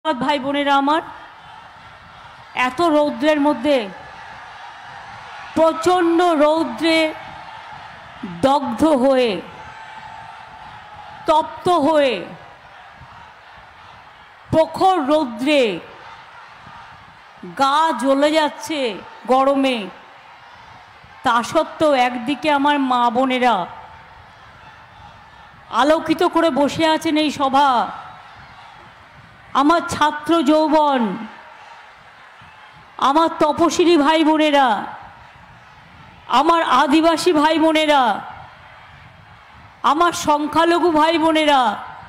भाई बोनेरा आमार एत रौद्रेर मध्य प्रचंड रौद्रे दग्ध हुए तप्त हुए प्रखर रौद्रे गा ज्वले जाच्छे गरमे ता सत्त्वेও एकदिके आमार मा बोनेरा आलोकित करे बसे आছেন এই सभा आमार छात्र যৌবন आमार तपशिली भाई बोनेरा आमार आदिवासी भाई बोनेरा आमार संख्यालघु भाई बोनेरा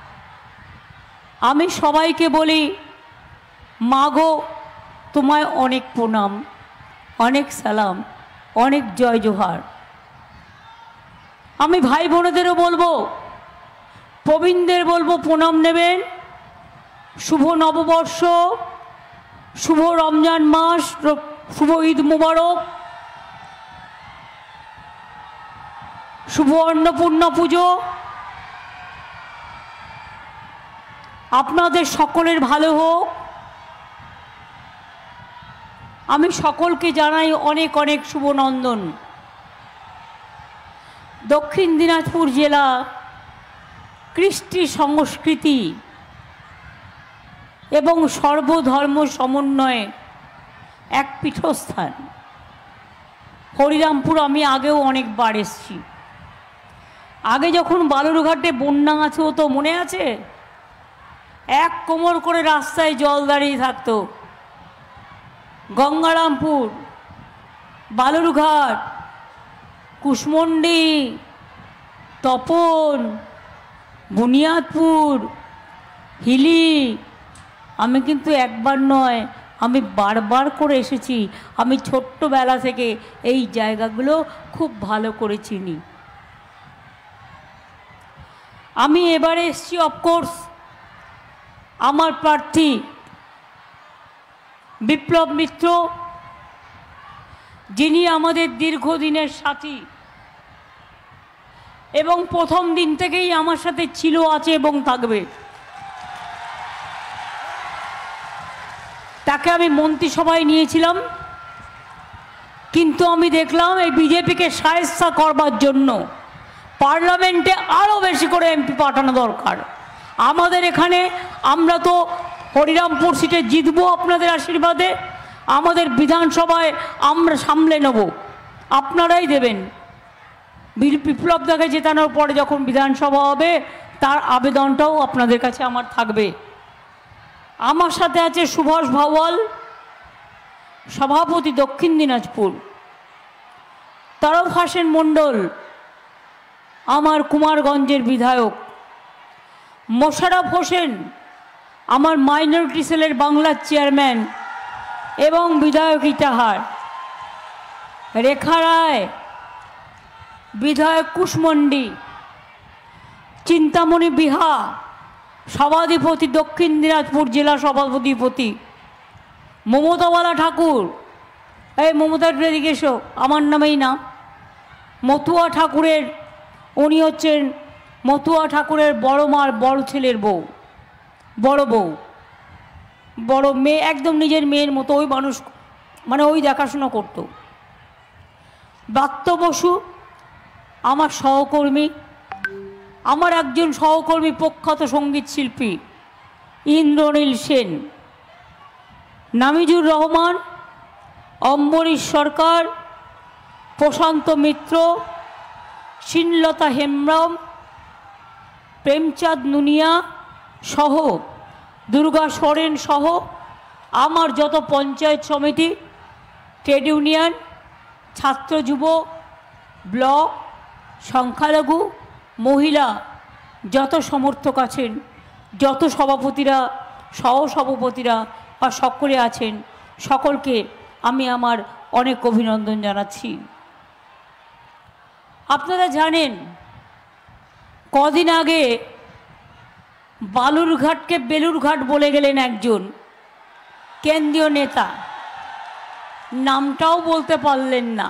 आमी सबाइके बोली मागो तुम्हाय अनेक प्रणाम अनेक सलाम अनेक जय जोहार। आमी भाई बोनेदेरो बोलबो प्रवीणदेर बोलबो प्रणाम नेबेन। शुभ नवबर्ष शुभ रमजान मास शुभ ईद मुबारक शुभ अन्नपूर्णा पुजो आपनादेर सकलेर भालो होक। आमी सकलके जानाई अनेक अनेक शुभनंदन। दक्षिण दिनाजपुर जिला कृष्टि संस्कृति एवं सर्वधर्म समन्वये एक पीठस्थान। हरिरामपुर आमी आगेও अनेक बार एसेছি। आगे যখন বালুরঘাটে বন্যা আছে ও তো মনে আছে এক কোমর করে রাস্তায় জল দাঁড়িয়ে থাকতো। গঙ্গারামপুর বালুরঘাট কুশমন্ডি তপন বুনিয়াদপুর হিলি আমি কিন্তু একবার নয় আমি বারবার করে এসেছি। আমি ছোট্টবেলা থেকে এই জায়গাগুলো খুব ভালো করে চিনি। আমি এবারে এসেছি অফকোর্স আমার প্রার্থী বিপ্লব মিত্র যিনি আমাদের দীর্ঘদিনের সাথী এবং প্রথম দিন থেকেই আমার সাথে ছিল আছে এবং থাকবে। তাকে আমি মন্ত্রিসভায় নিয়েছিলাম কিন্তু আমি দেখলাম এই বিজেপিকে সায়স্তা করবার জন্য পার্লামেন্টে আরও বেশি করে এমপি পাঠানো দরকার। আমাদের এখানে আমরা তো হরিরামপুর সিটে জিতবো আপনাদের আশীর্বাদে। আমাদের বিধানসভায় আমরা সামলে নেব আপনারাই দেবেন। বিপ্লব দাকে জেতানোর পরে যখন বিধানসভা হবে তার আবেদনটাও আপনাদের কাছে আমার থাকবে। আমার সাথে আছে সুভাষ ভাওয়াল সভাপতি দক্ষিণ দিনাজপুর, তারক হাসেন মণ্ডল আমার কুমারগঞ্জের বিধায়ক, মোশাররফ হোসেন আমার মাইনরিটি সেলের বাংলার চেয়ারম্যান এবং বিধায়ক ইটাহার, রেখা রায় বিধায়ক কুশমন্ডি, চিন্তামণি বিহা সভাধিপতি দক্ষিণ দিনাজপুর জেলা সভাধিপতি, মমতাওয়ালা ঠাকুর এই মমতার এদিকে এসো আমার নামেই না, মতুয়া ঠাকুরের উনি হচ্ছেন মতুয়া ঠাকুরের বড় মার বড় ছেলের বউ, বড় বউ, বড় মেয়ে, একদম নিজের মেয়ের মতো ওই মানুষ মানে ওই দেখাশোনা করতো। ব্রাত্য বসু আমার সহকর্মী, আমার একজন সহকর্মী প্রখ্যাত সঙ্গীত শিল্পী ইন্দ্রনীল সেন, নামিজুর রহমান, অম্বরীশ সরকার, প্রশান্ত মিত্র, শ্রীলতা হেমব্রম, প্রেমচাঁদ নুনিয়া সহ দুর্গা সোরেন সহ আমার যত পঞ্চায়েত সমিতি, ট্রেড ইউনিয়ন, ছাত্র যুব, ব্লক, সংখ্যালঘু, মহিলা যত সমর্থক আছেন, যত সভাপতিরা সহসভাপতিরা বা সকলে আছেন সকলকে আমি আমার অনেক অভিনন্দন জানাচ্ছি। আপনারা জানেন কদিন আগে বালুরঘাটকে বেলুরঘাট বলে গেলেন একজন কেন্দ্রীয় নেতা, নামটাও বলতে পারলেন না।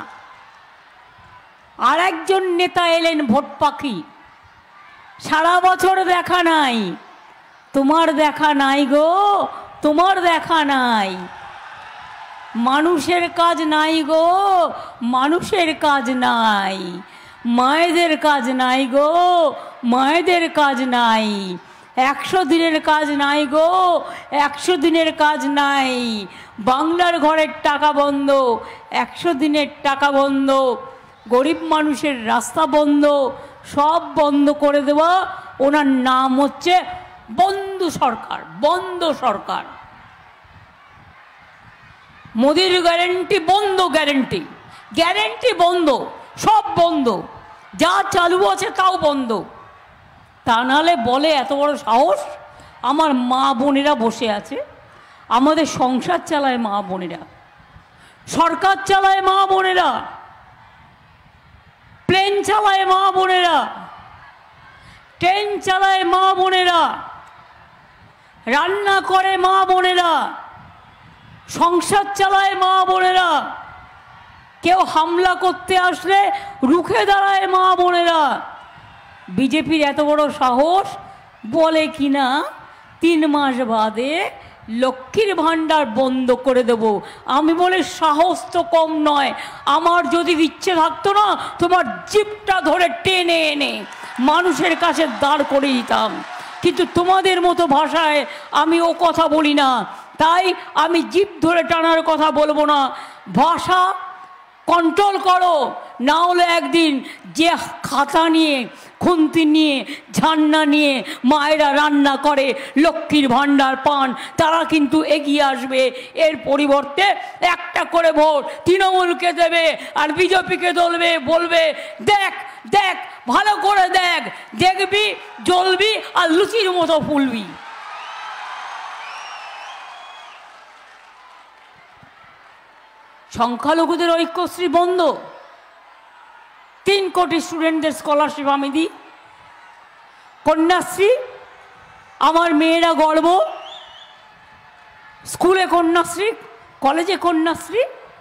আর একজন নেতা এলেন ভোট পাখি, সারা বছর দেখা নাই, তোমার দেখা নাই গো তোমার দেখা নাই। মানুষের কাজ নাই গো, মানুষের কাজ নাই। মায়েদের কাজ নাই গো, মায়েদের কাজ নাই। 100 দিনের কাজ নাই গো, 100 দিনের কাজ নাই। বাংলার ঘরের টাকা বন্ধ, 100 দিনের টাকা বন্ধ, গরিব মানুষের রাস্তা বন্ধ, সব বন্ধ করে দেওয়া। ওনার নাম হচ্ছে বন্ধ সরকার, বন্ধ সরকার। মোদির গ্যারেন্টি বন্ধ, গ্যারেন্টি গ্যারেন্টি বন্ধ, সব বন্ধ, যা চালু আছে তাও বন্ধ। তা নাহলে বলে এত বড় সাহস। আমার মা বোনেরা বসে আছে, আমাদের সংসার চালায় মা বোনেরা, সরকার চালায় মা বোনেরা, প্লেন চালায় মা বোনেরা, ট্রেন চালায় মা বোনেরা, রান্না করে মা বোনেরা, সংসার চালায় মা বোনেরা। কেউ হামলা করতে আসলে রুখে দাঁড়ায় মা বোনেরা। বিজেপির এত বড় সাহস, বলে কিনা 3 মাস বাদে লক্ষ্মীর ভাণ্ডার বন্ধ করে দেব। আমি বলে সাহস তো কম নয়। আমার যদি ইচ্ছে থাকতো না, তোমার জিপটা ধরে টেনে এনে মানুষের কাছে দাঁড় করে দিতাম, কিন্তু তোমাদের মতো ভাষায় আমি ও কথা বলি না, তাই আমি জিপ ধরে টানার কথা বলবো না। ভাষা কন্ট্রোল করো, না হলে একদিন যে খাতা নিয়ে, খুন্তি নিয়ে, ঝান্না নিয়ে মায়েরা রান্না করে, লক্ষ্মীর ভাণ্ডার পান, তারা কিন্তু এগিয়ে আসবে। এর পরিবর্তে একটা করে ভোট তৃণমূলকে দেবে আর বিজেপিকে দলবে, বলবে দেখ দেখ ভালো করে দেখ, দেখবি জ্বলবি আর লুচির মতো ফুলবি। সংখ্যালঘুদের ঐক্যশ্রী বন্ধ। 3 কোটি স্টুডেন্টদের স্কলারশিপ আমি দিই। কন্যাশ্রী, আমার মেয়েরা গর্ব, স্কুলে কন্যাশ্রী, কলেজে কন্যাশ্রী,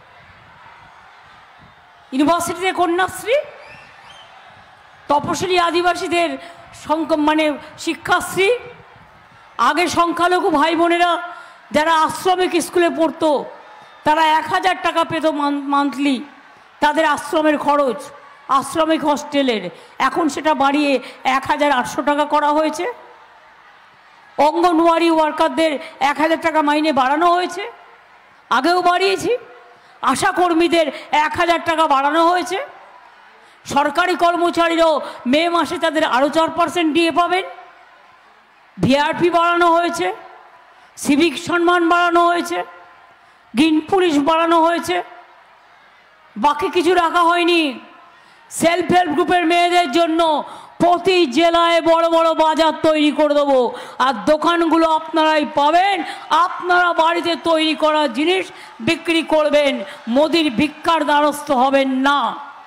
ইউনিভার্সিটিতে কন্যাশ্রী, তপশিলি আদিবাসীদের মানে শিক্ষাশ্রী। আগে সংখ্যালঘু ভাই বোনেরা যারা আশ্রমিক স্কুলে পড়তো তারা 1000 টাকা পেত মান্থলি, তাদের আশ্রমের খরচ, আশ্রমিক হস্টেলের। এখন সেটা বাড়িয়ে 1800 টাকা করা হয়েছে। অঙ্গনওয়াড়ি ওয়ার্কারদের 1000 টাকা মাইনে বাড়ানো হয়েছে, আগেও বাড়িয়েছি। আশা কর্মীদের 1000 টাকা বাড়ানো হয়েছে। সরকারি কর্মচারীরাও মে মাসে তাদের আরও 4% ডিএ পাবেন। ভিআরপি বাড়ানো হয়েছে, সিভিক সম্মান বাড়ানো হয়েছে, গ্রিন পুলিশ বাড়ানো হয়েছে। বাকি কিছু রাখা হয়নি। সেলফ হেল্প গ্রুপের মেয়েদের জন্য প্রতি জেলায় বড় বড় বাজার তৈরি করে দেবো, আর দোকানগুলো আপনারাই পাবেন। আপনারা বাড়িতে তৈরি করা জিনিস বিক্রি করবেন, মোদির ভিক্ষার দ্বারস্থ হবেন না।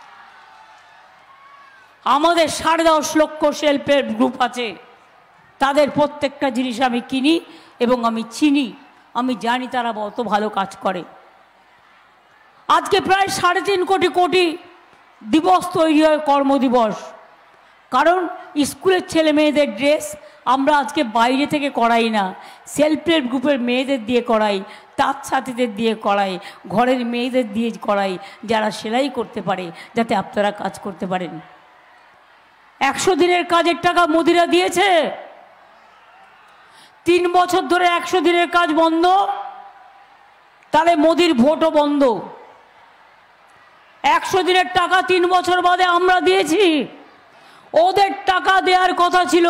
আমাদের 10.5 লক্ষ সেলফ হেল্প গ্রুপ আছে, তাদের প্রত্যেকটা জিনিস আমি কিনি এবং আমি চিনি, আমি জানি তারা কত ভালো কাজ করে। আজকে প্রায় 3.5 কোটি দিবস তৈরি হয়, কর্মদিবস। কারণ স্কুলের ছেলে মেয়েদের ড্রেস আমরা আজকে বাইরে থেকে করাই না, সেলফ হেল্প গ্রুপের মেয়েদের দিয়ে করাই, তাঁত ছাতিদের দিয়ে করাই, ঘরের মেয়েদের দিয়ে করাই, যারা সেলাই করতে পারে, যাতে আপনারা কাজ করতে পারেন। 100 দিনের কাজের টাকা মোদিরা দিয়েছে। 3 বছর ধরে 100 দিনের কাজ বন্ধ, তাহলে মোদির ভোটও বন্ধ। 100 দিনের টাকা 3 বছর বাদে আমরা দিয়েছি। ওদের টাকা দেওয়ার কথা ছিল।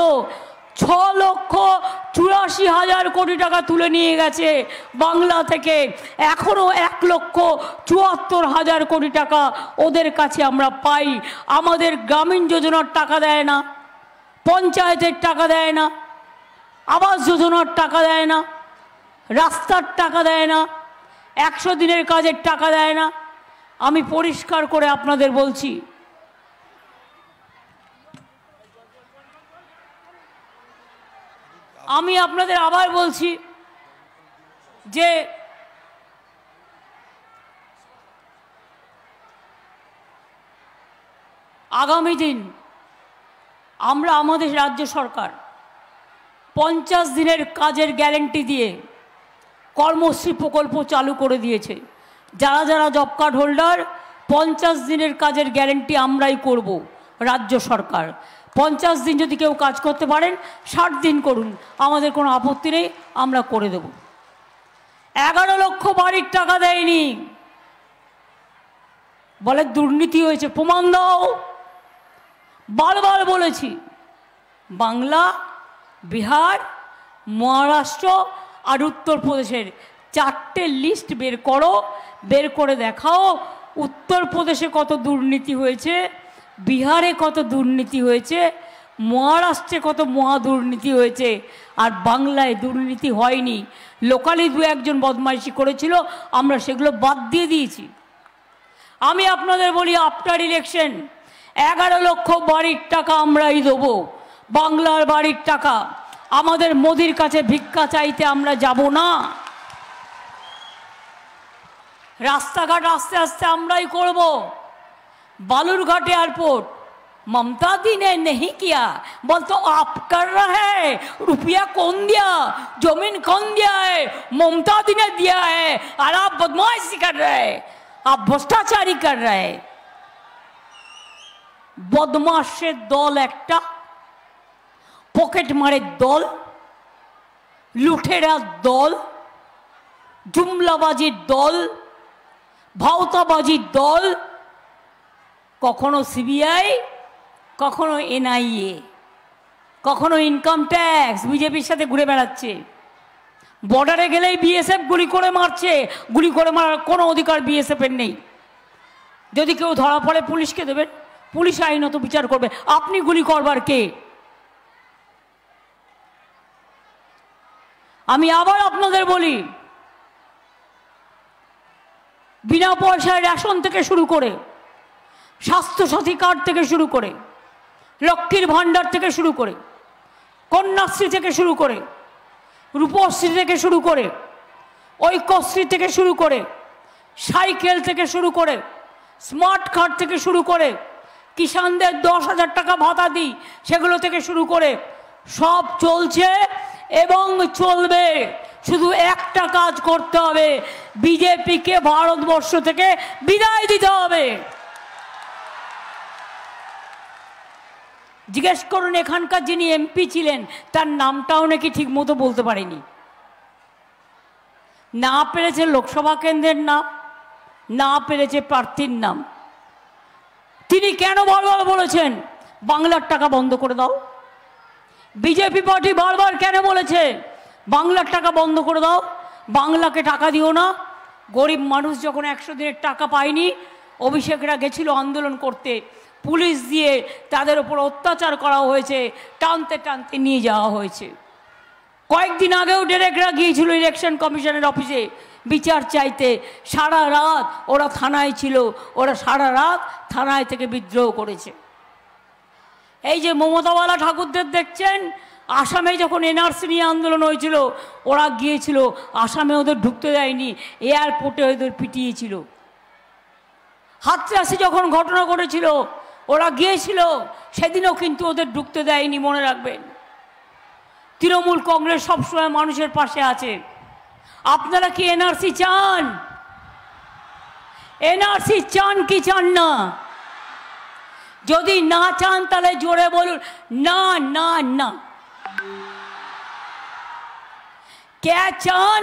6,84,000 কোটি টাকা তুলে নিয়ে গেছে বাংলা থেকে। এখনও 1,74,000 কোটি টাকা ওদের কাছে আমরা পাই। আমাদের গ্রামীণ যোজনার টাকা দেয় না, পঞ্চায়েতের টাকা দেয় না, আবাস যোজনার টাকা দেয় না, রাস্তার টাকা দেয় না, 100 দিনের কাজের টাকা দেয় না। আমি পরিষ্কার করে আপনাদের বলছি, আমি আপনাদের আবার বলছি যে আগামী দিন আমরা আমাদের রাজ্য সরকার 50 দিনের কাজের গ্যারান্টি দিয়ে কর্মশ্রী প্রকল্প চালু করে দিয়েছে। যারা যারা জব কার্ড হোল্ডার 50 দিনের কাজের গ্যারেন্টি আমরাই করব, রাজ্য সরকার। 50 দিন যদি কেউ কাজ করতে পারেন 60 দিন করুন, আমাদের কোনো আপত্তি নেই, আমরা করে দেব। 11 লক্ষ বাড়ির টাকা দেয়নি, বলে দুর্নীতি হয়েছে, প্রমাণ দাও। বারবার বলেছি, বাংলা, বিহার, মহারাষ্ট্র আর উত্তরপ্রদেশের 4টে লিস্ট বের করো, বের করে দেখাও উত্তরপ্রদেশে কত দুর্নীতি হয়েছে, বিহারে কত দুর্নীতি হয়েছে, মহারাষ্ট্রে কত মহা দুর্নীতি হয়েছে, আর বাংলায় দুর্নীতি হয়নি। লোকালি 2-1জন বদমাইশি করেছিল, আমরা সেগুলো বাদ দিয়ে দিয়েছি। আমি আপনাদের বলি, আফটার ইলেকশন 11 লক্ষ বাড়ির টাকা আমরাই দেবো, বাংলার বাড়ির টাকা। আমাদের মোদির কাছে ভিক্ষা চাইতে আমরা যাব না। রাস্তাঘাট আস্তে আস্তে আমরাই করব। बालूरघाट एयरपोर्ट ममता दी ने नहीं किया, बोल तो आप कर रहे हैं। रुपया कौन दिया, जमीन कौन दिया है, ममता दी ने दिया है। और आप बदमाशी कर रहे हैं, आप भ्रष्टाचारी कर रहे हैं। बदमाशेर दल एकटा, पकेट मारे दल, लुटेरा दल, जुमलाबाजी दल, भावताबाजी दल। कखनो सीबीआई, कखनो एनआईए, कखनो इनकाम टैक्स बीजेपीर साथे घुरे बेड़ाচ্ছে। बॉर्डारे गेलेই बीएसएफ गुলি करे मारছে, गुली करे मारार कोनो अधिकार बीएसएफ এর নেই। যদি কেউ ধরা পড়ে পুলিশকে দেবেন, পুলিশ আইনত বিচার করবে। আপনি গুলি করবার কে? আমি আবার আপনাদের বলি, বিনা পয়সায় রেশন থেকে শুরু করে, স্বাস্থ্যসাথী কার্ড থেকে শুরু করে, লক্ষ্মীর ভাণ্ডার থেকে শুরু করে, কন্যাশ্রী থেকে শুরু করে, রূপশ্রী থেকে শুরু করে, ঐক্যশ্রী থেকে শুরু করে, সাইকেল থেকে শুরু করে, স্মার্ট কার্ড থেকে শুরু করে, কিষানদের 10,000 টাকা ভাতা দিই সেগুলো থেকে শুরু করে সব চলছে এবং চলবে। শুধু একটা কাজ করতে হবে, বিজেপিকে ভারতবর্ষ থেকে বিদায় দিতে হবে। জিজ্ঞেস করুন এখানকার যিনি এমপি ছিলেন তার নামটাও নাকি ঠিক মতো বলতে পারেনি, না পেরেছে লোকসভা কেন্দ্রের নাম, না পেরেছে প্রার্থীর নাম। তিনি কেন বারবার বলেছেন বাংলার টাকা বন্ধ করে দাও? বিজেপি পার্টি বারবার কেন বলেছে বাংলার টাকা বন্ধ করে দাও, বাংলাকে টাকা দিও না? গরিব মানুষ যখন 100 দিনের টাকা পায়নি, অভিষেকরা গেছিল আন্দোলন করতে, পুলিশ দিয়ে তাদের উপর অত্যাচার করা হয়েছে, টানতে টানতে নিয়ে যাওয়া হয়েছে। কয়েকদিন আগেও ডিরেক্টররা গিয়েছিল ইলেকশন কমিশনের অফিসে বিচার চাইতে। সারা রাত ওরা থানায় ছিল, ওরা সারা রাত থানায় থেকে বিদ্রোহ করেছে। এই যে মমতাওয়ালা ঠাকুরদের দেখছেন, আসামে যখন এনআরসি নিয়ে আন্দোলন হয়েছিল ওরা গিয়েছিল, আসামে ওদের ঢুকতে দেয়নি, এয়ারপোর্টে ওদের পিটিয়েছিল। হাতরাসি যখন ঘটনা ঘটেছিল ওরা গিয়েছিল, সেদিনও কিন্তু ওদের ঢুকতে দেয়নি, মনে রাখবেন। তৃণমূল কংগ্রেস সবসময় মানুষের পাশে আছে। আপনারা কি এনআরসি চান? এনআরসি চান কি চান না? যদি না চান তাহলে জোরে বলুন না না না। কে চান?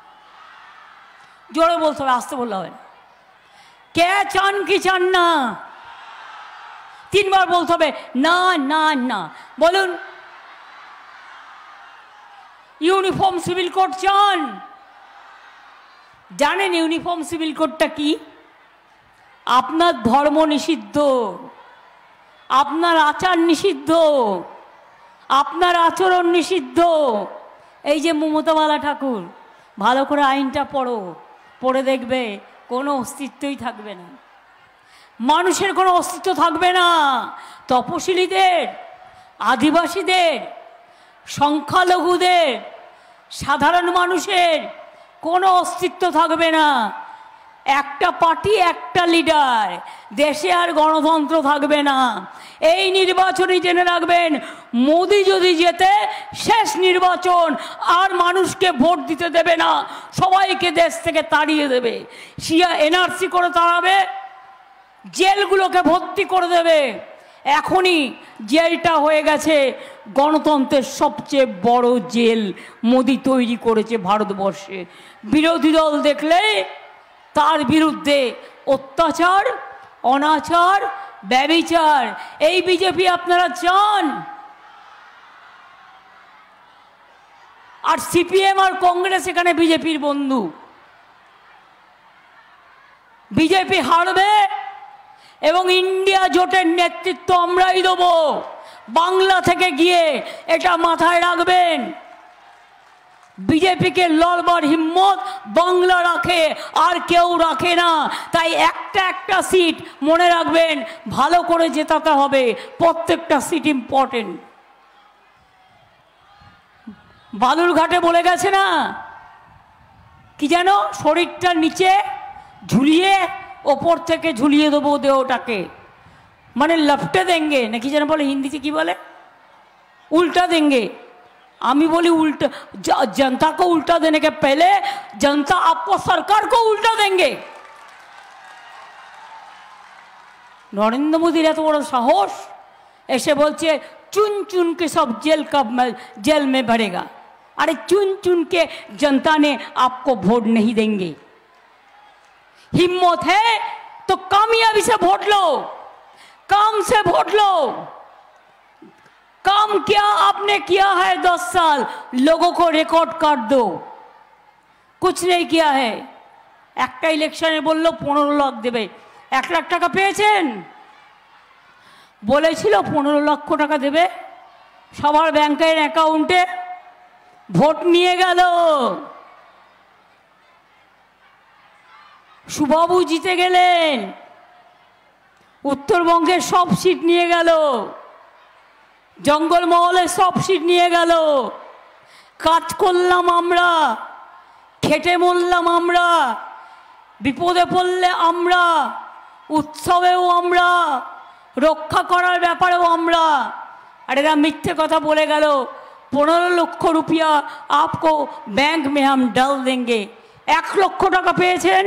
জোরে বলতে হবে, আসতে বললে হবে। কে চান কি চান না? 3 বার বলতে হবে না না না। বলুন। ইউনিফর্ম সিভিল কোড চান? জানেন ইউনিফর্ম সিভিল কোডটা কি? আপনার ধর্ম নিষিদ্ধ, আপনার আচার নিষিদ্ধ, আপনার আচরণ নিষিদ্ধ। এই যে মমতাওয়ালা ঠাকুর, ভালো করে আইনটা পড়ো, পড়ে দেখবে কোনো অস্তিত্বই থাকবে না, মানুষের কোনো অস্তিত্ব থাকবে না। তপশিলীদের, আদিবাসীদের, সংখ্যালঘুদের, সাধারণ মানুষের কোনো অস্তিত্ব থাকবে না। একটা পার্টি, একটা লিডার, দেশে আর গণতন্ত্র থাকবে না। এই নির্বাচনে জেনে রাখবেন, মোদি যদি জেতে শেষ নির্বাচন, আর মানুষকে ভোট দিতে দেবে না, সবাইকে দেশ থেকে তাড়িয়ে দেবে। সিয়া এনআরসি করে তাড়াবে, জেলগুলোকে ভর্তি করে দেবে। এখনই জেলটা হয়ে গেছে গণতন্ত্রের সবচেয়ে বড় জেল মোদি তৈরি করেছে ভারতবর্ষে। বিরোধী দল দেখলে তার বিরুদ্ধে অত্যাচার, অনাচার, ব্যভিচার, এই বিজেপি আপনারা চান? আর সিপিএম আর কংগ্রেস এখানে বিজেপির বন্ধু। বিজেপি হারবে এবং ইন্ডিয়া জোটের নেতৃত্ব আমরাই দেব বাংলা থেকে গিয়ে, এটা মাথায় রাখবেন। বিজেপিকে লড়বার হিম্মত বাংলা রাখে, আর কেউ রাখে না। তাই একটা একটা সিট মনে রাখবেন, ভালো করে জেতাতে হবে, প্রত্যেকটা সিট ইম্পর্টেন্ট। বালুরঘাটে বলে গেছে না কি যেন, শরীরটা নিচে ঝুলিয়ে ওপর থেকে ঝুলিয়ে দেবো দেহটাকে, মানে লপটে দেंगे নাকি যেন বলে, হিন্দিতে কি বলে, उल्टा देंगे। আমি বলি उल्टा, जनता को उल्टा देने के पहले जनता आपको सरकार को उल्टा देंगे। नरेंद्र मोदी এত বড় সাহস, এসে বলছে चुन चुन के सब जेल में भरेगा। अरे चुन चुन के जनता ने आपको वोट नहीं देंगे। हिम्मत है तो कामयाबी से वोट लो, काम से वोट लो। काम क्या आपने किया है 10 साल, लोगों को रिकॉर्ड कार्ड दो। कुछ नहीं किया है। একটা ইলেকশনে বললো 15 লাখ দেবে, 1 লাখ টাকা পেয়েছেন? বলেছিল 15 লক্ষ টাকা দেবে সবার ব্যাংকের অ্যাকাউন্টে, ভোট নিয়ে গেল। সুবাবু জিতে গেলেন, উত্তরবঙ্গের সব সিট নিয়ে গেল, জঙ্গলমহলের সব সিট নিয়ে গেল। কাজ করলাম আমরা, খেটে মরলাম আমরা, বিপদে পড়লে আমরা, উৎসবেও আমরা, রক্ষা করার ব্যাপারেও আমরা। আর এরা মিথ্যে কথা বলে গেল 15 লক্ষ রুপিয়া आपको बैंक में हम डाल देंगे। 1 লক্ষ টাকা পেয়েছেন?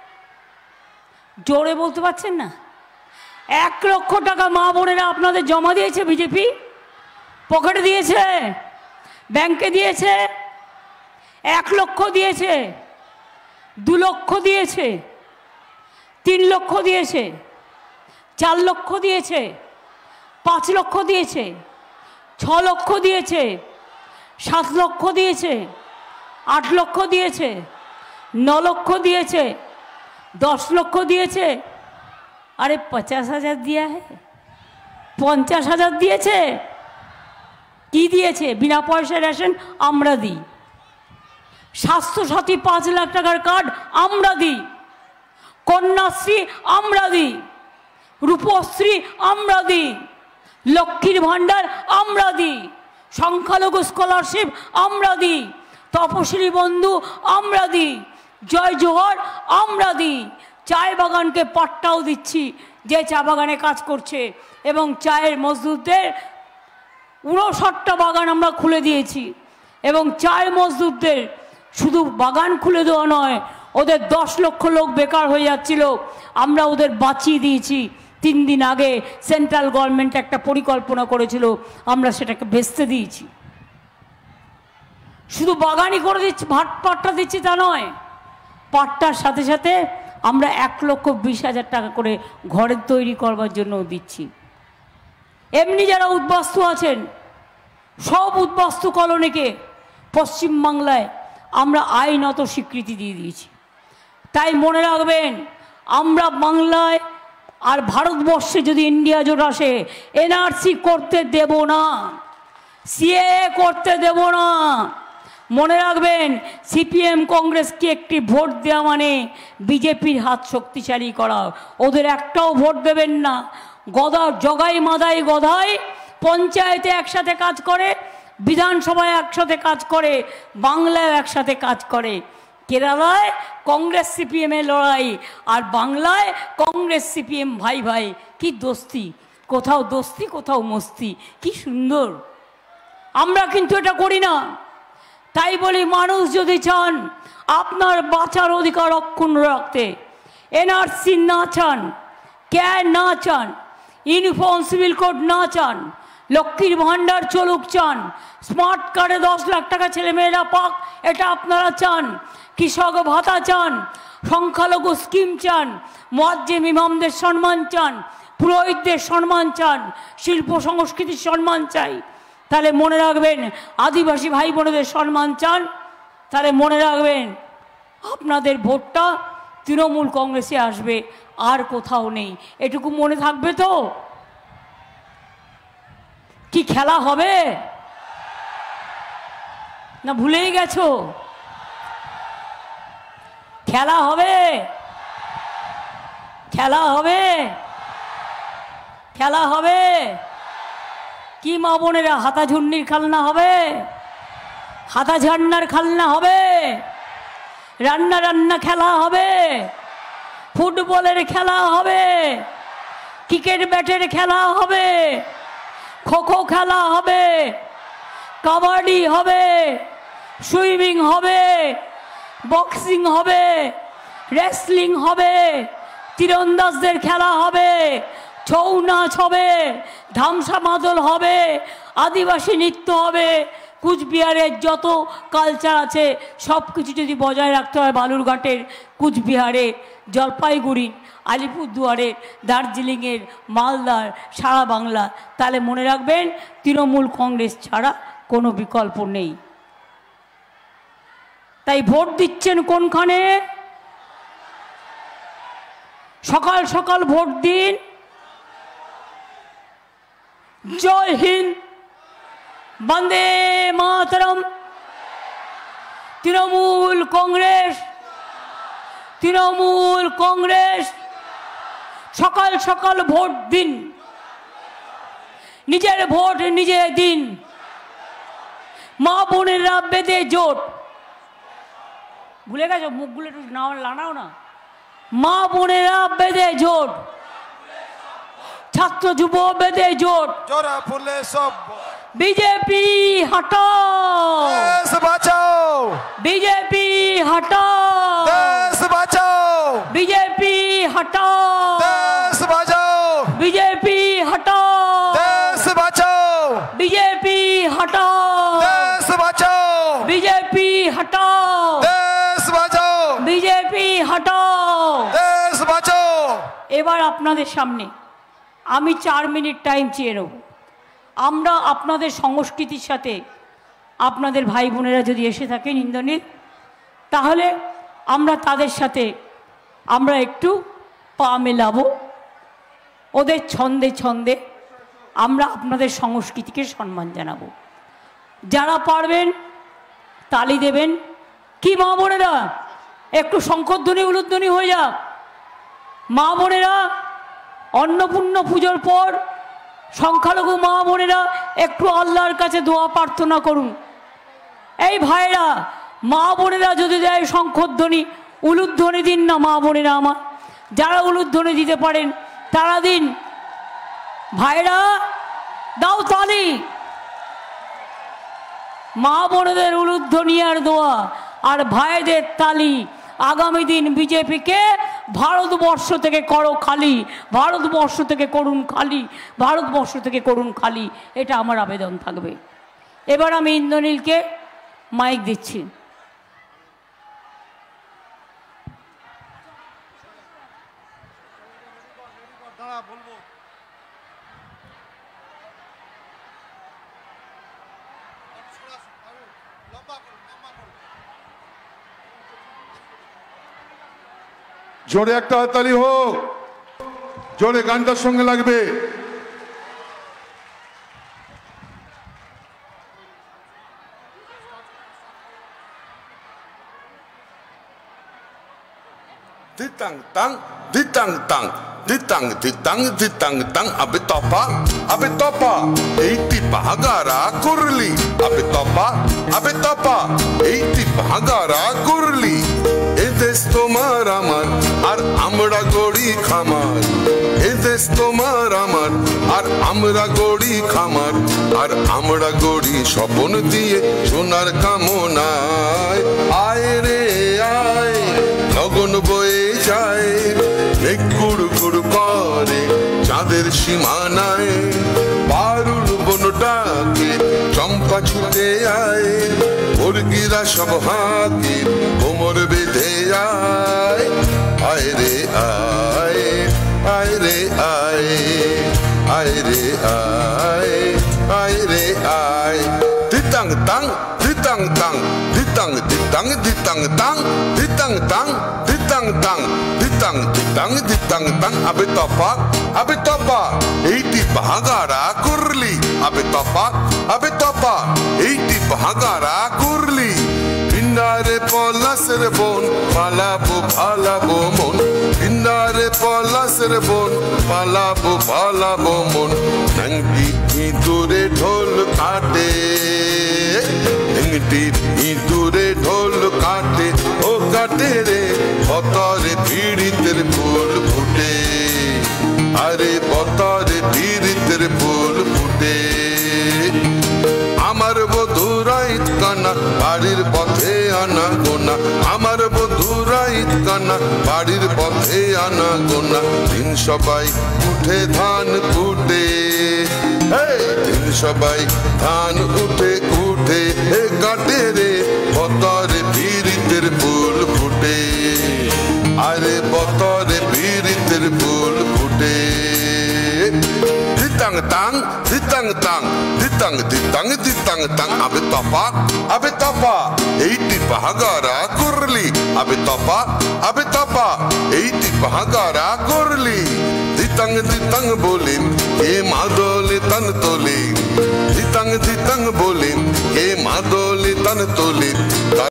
জোরে বলতে পারছেন না? 1 লক্ষ টাকা মা বোনেরা আপনাদের জমা দিয়েছে বিজেপি, পকেটে দিয়েছে, ব্যাংকে দিয়েছে। 1 লক্ষ দিয়েছে, 2 লক্ষ দিয়েছে, 3 লক্ষ দিয়েছে, 4 লক্ষ দিয়েছে, 5 লক্ষ দিয়েছে, 6 লক্ষ দিয়েছে, 7 লক্ষ দিয়েছে, 8 লক্ষ দিয়েছে, 9 লক্ষ দিয়েছে, 10 লক্ষ দিয়েছে। अरे 50,000 दिया है, 50,000 দিয়েছে। কি দিয়েছে? বিনা পয়সা রেশন আমরা দিই, স্বাস্থ্যসাথী 5 লাখ টাকার কার্ড আমরা দিই, কন্যাশ্রী আমরা দিই, রূপশ্রী আমরা দিই, লক্ষ্মীর ভাণ্ডার আমরা দিই, সংখ্যালঘু স্কলারশিপ আমরা দিই, তপশিলি বন্ধু আমরা দিই, জয় জোহর আমরা দিই। চায় বাগানকে পাট্টাও দিচ্ছি যে চা বাগানে কাজ করছে, এবং চায়ের মজদুরদের 59টা বাগান আমরা খুলে দিয়েছি। এবং চায়ের মজদুরদের শুধু বাগান খুলে দেওয়া নয়, ওদের 10 লক্ষ লোক বেকার হয়ে যাচ্ছিল, আমরা ওদের বাঁচিয়ে দিয়েছি। 3 দিন আগে সেন্ট্রাল গভর্নমেন্ট একটা পরিকল্পনা করেছিল, আমরা সেটাকে ভেস্তে দিয়েছি। শুধু বাগানই করে দিচ্ছি, পাট্টা দিচ্ছি তা নয়, পাট্টার সাথে সাথে আমরা 1,20,000 টাকা করে ঘরের তৈরি করবার জন্যও দিচ্ছি। এমনি যারা উদ্বাস্তু আছেন, সব উদ্বাস্তু কলোনিকে পশ্চিমবাংলায় আমরা আইনত স্বীকৃতি দিয়ে দিয়েছি। তাই মনে রাখবেন, আমরা বাংলায় আর ভারতবর্ষে যদি ইন্ডিয়া জোট আসে, এনআরসি করতে দেব না, সিএএ করতে দেব না। মনে রাখবেন, সিপিএম কংগ্রেসকে একটি ভোট দেওয়া মানে বিজেপির হাত শক্তিশালী করা। ওদের একটাও ভোট দেবেন না। গদা জগাই মাদাই গধাই পঞ্চায়েতে একসাথে কাজ করে, বিধানসভায় একসাথে কাজ করে, বাংলায় একসাথে কাজ করে। কেরালায় কংগ্রেস সিপিএমের লড়াই, আর বাংলায় কংগ্রেস সিপিএম ভাই ভাই, কি দোস্তি। কোথাও দোস্তি কোথাও মস্তি, কি সুন্দর। আমরা কিন্তু এটা করি না। তাই বলি, মানুষ যদি চান আপনার বাঁচার অধিকার অক্ষুণ্ণ রাখতে, এনআরসি না চান, ক্যার না চান, ইউনিফর্ম সিভিল কোড না চান, লক্ষ্মীর ভাণ্ডার চলুক চান, স্মার্ট কার্ডে 10 লাখ টাকা ছেলেমেয়েরা পাক এটা আপনারা চান, কৃষক ভাতা চান, সংখ্যালঘু স্কিম চান, মুয়াজ্জিম ইমামদের সম্মান চান, পুরোহিতদের সম্মান চান, শিল্প সংস্কৃতির সম্মান চাই, তাহলে মনে রাখবেন আদিবাসী ভাই বোনেদের সম্মান চান, তাহলে মনে রাখবেন আপনাদের ভোটটা তৃণমূল কংগ্রেসে আসবে, আর কোথাও নেই। এটুকু মনে থাকবে তো? কি খেলা হবে না ভুলেই গেছো? খেলা হবে, খেলা হবে, খেলা হবে। কি মা বোনেরা, হাতা ঝুন্নির খেলনা হবে, হাতা ঝান্নার খেলনা হবে, রান্না রান্না খেলা হবে, ফুটবলের খেলা হবে, ক্রিকেট ব্যাটের খেলা হবে, খোখো খেলা হবে, কাবাডি হবে, সুইমিং হবে, বক্সিং হবে, রেসলিং হবে, তীরন্দাজদের খেলা হবে, ছৌ নাচ হবে, ধামসা মাদল হবে, আদিবাসী নৃত্য হবে, কুচবিহারের যত কালচার আছে সব কিছু যদি বজায় রাখতে হয়, বালুরঘাটের, কুচবিহারের, জলপাইগুড়ি, আলিপুরদুয়ারের, দার্জিলিংয়ের, মালদার, সারা বাংলা, তাহলে মনে রাখবেন তৃণমূল কংগ্রেস ছাড়া কোনো বিকল্প নেই। তাই ভোট দিচ্ছেন কোনখানে? সকাল সকাল ভোট দিন। জয় হিন্দ, বন্দে মাতরম, তৃণমূল কংগ্রেস, তৃণমূল কংগ্রেস। সকাল সকাল ভোট দিন, নিজের ভোট নিজে দিন। মা বোনেরা বেঁধে জোট, ভুলে গেছো? মুখগুলো একটু লানাও না। মা বোনেরা বেঁধে জোট, ছাত্র যুব বেঁধে জোট, বিজেপি হটাও, দেশ বাঁচাও, বিজেপি হটাও, দেশ বাঁচাও, বিজেপি হটাও, দেশ বাঁচাও, বিজেপি হটাও, দেশ বাঁচাও, বিজেপি হটাও, দেশ বাঁচাও, বিজেপি হটাও, দেশ বাঁচাও, বিজেপি হটাও। দেশ বাঁচাও। এবার আপনাদের সামনে আমি 4 মিনিট টাইম চেয়ে নেব। আমরা আপনাদের সংস্কৃতির সাথে, আপনাদের ভাই বোনেরা যদি এসে থাকেন ইন্দ্রনীল, তাহলে আমরা তাদের সাথে আমরা একটু পা মেলাবো, ওদের ছন্দে ছন্দে আমরা আপনাদের সংস্কৃতিকে সম্মান জানাবো। যারা পারবেন তালি দেবেন। কি মা বোনেরা, একটু শঙ্খধ্বনি উলুধ্বনি হয়ে যাক। মা বোনেরা, অন্নপূর্ণা পুজোর পর সংখ্যালঘু মা বোনেরা একটু আল্লাহর কাছে দোয়া প্রার্থনা করুন। এই ভাইরা, মা বোনেরা যদি দেয় শঙ্খধ্বনি, উলুধ্বনি দিন না মা বোনেরা আমার। যারা উলুধ্বনি দিতে পারেন তারা দিন। ভাইরা দাও তালি। মা বোনেদের উলুধ্বনি আর দোয়া, আর ভাইদের তালি। আগামী দিন বিজেপিকে ভারতবর্ষ থেকে করো খালি, ভারতবর্ষ থেকে করুন খালি, ভারতবর্ষ থেকে করুন খালি, এটা আমার আবেদন থাকবে। এবার আমি ইন্দ্রনীলকে মাইক দিচ্ছি। জোরে একটা হাততালি হোক, জোরে গানটার সঙ্গে লাগবে। Ditang tang, ditang tang, ditang ditang ditang tang. Abe topa, eiti pahagara kurli. Abe topa, eiti pahagara kurli. Edes tomar amar, আর আমরা গড়ি খামার এ দেশ তোমার আমার আর আমরা গড়ি খামার আর আমরা গড়ি স্বপন দিয়ে সোনার কামনায় আয় রে আয় লগন বয়ে যায় মেঘ গুড় গুড় করে চাঁদের সীমানায় পারুল বনটাকে চম্পা ছুটে আয় মুরগিরা সব হাঁকে কোমর বেঁধে আয় আয় রে আয় আয় রে আয় আয় রে আয় আয় রে আয় ditang tang ditang tang ditang ditang ditang tang ditang tang ditang tang ditang ditang ditang tang abe topa eiti bahagara kurli abe topa eiti bahagara kurli Pindare polasir bon palabo palabo mon Pindare polasir bon palabo mon Nangi idure dhol kaate Nangi idure dhol kaate O kaate re botare piritir phul phute Are botare piritir phul phute আমার বধুরা ইতকানা বাড়ির পথে আনা গোনা আমার বধুরা ইতকানা বাড়ির পথে আনা গোনা দিন সবাই উঠে ধান কুটে দিন সবাই ধান উঠে উঠে কাটে রে বতরে পীড়িতের ফুল ফুটে আরে বতরে পীড়িতের ফুল ফুটে ditang tang ditang tang ditang ditang ditang tang abe topa eiti bahagara kurli abe topa eiti bahagara kurli ditang ditang bolim e madole tan tole ditang ditang bolim e madole tan tole